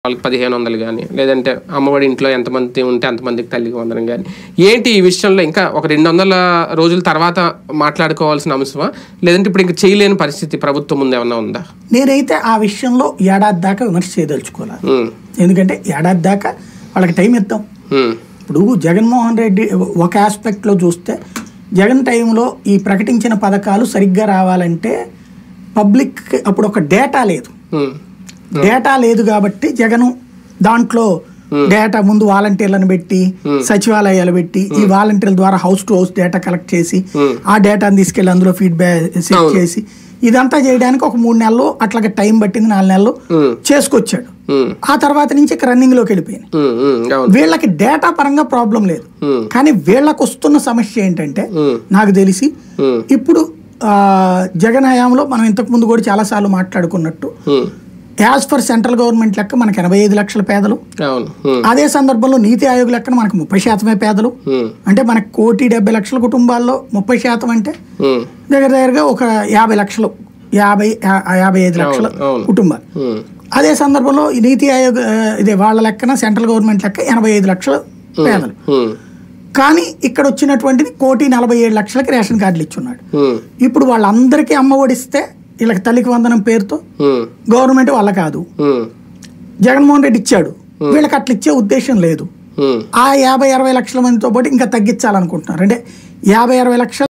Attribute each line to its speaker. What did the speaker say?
Speaker 1: వాళ్ళకి 1500 గాని లేదంటే అమ్మఒడి ఇంట్లో ఎంతమంది ఉంటే అంతమందికి తల్లికి వందనం గాని ఏంటి ఈ విషయంలో ఇంకా ఒక 200 రోజుల తర్వాత మాట్లాడుకోవాల్సిన అంశమా లేదంటే ఇప్పుడు ఇంకా చేయలేని పరిస్థితి ప్రభుత్వం ముందు ఏమన్నా ఉందా?
Speaker 2: నేనైతే ఆ విషయంలో ఏడాది దాకా విమర్శ చేయదలుచుకోవాలి. ఎందుకంటే ఏడాది దాకా వాళ్ళకి టైం ఇద్దాం. ఇప్పుడు జగన్మోహన్ రెడ్డి ఒక ఆస్పెక్ట్లో చూస్తే జగన్ టైంలో ఈ ప్రకటించిన పథకాలు సరిగ్గా రావాలంటే పబ్లిక్ అప్పుడు ఒక డేటా లేదు కాబట్టి జగన్ దాంట్లో డేటా ముందు వాలంటీర్లను పెట్టి సచివాలయాలు పెట్టి ఈ వాలంటీర్ల ద్వారా house to house data collect చేసి ఆ డేటాను తీసుకెళ్లి అందులో ఫీడ్బ్యాక్ సెట్ చేసి ఇదంతా చేయడానికి ఒక 3 నెలలు అట్లాగే టైం పట్టింది. 4 నెలలు చేసుకొచ్చాడు. ఆ తర్వాత నుంచి రన్నింగ్ లోకి వెళ్ళిపోయింది. వీళ్ళకి డేటా పరంగా ప్రాబ్లం లేదు, కానీ వీళ్ళకి వస్తున్న సమస్య ఏంటంటే నాకు తెలిసి ఇప్పుడు జగన్ హయాంలో మనం ఇంతకు ముందు కూడా చాలా సార్లు మాట్లాడుకున్నట్టు యాజ్ ఫర్ సెంట్రల్ గవర్నమెంట్ లెక్క మనకి 85 లక్షల పేదలు, అదే సందర్భంలో నీతి ఆయోగ్ లెక్కన మనకు 30% పేదలు. అంటే మనకు 1,70,00,000 కుటుంబాల్లో 30% అంటే దగ్గరగా ఒక 50 లక్షలు 55 లక్షల కుటుంబాలు. అదే సందర్భంలో నీతి ఆయోగ్ ఇదే వాళ్ళ లెక్కన సెంట్రల్ గవర్నమెంట్ లెక్క 85 లక్షల పేదలు. కానీ ఇక్కడ వచ్చినటువంటిది 1,47,00,000కి రేషన్ కార్డులు ఇచ్చున్నాడు. ఇప్పుడు వాళ్ళందరికీ అమ్మ ఒడిస్తే వీళ్ళకి తల్లికి వందనం పేరుతో గవర్నమెంట్ వాళ్ళ కాదు, జగన్మోహన్ రెడ్డి ఇచ్చాడు, వీళ్ళకి అట్లా ఇచ్చే ఉద్దేశం లేదు. ఆ 50-60 లక్షల మందితో పాటు ఇంకా తగ్గించాలనుకుంటున్నారు. అంటే 50-60 లక్షలు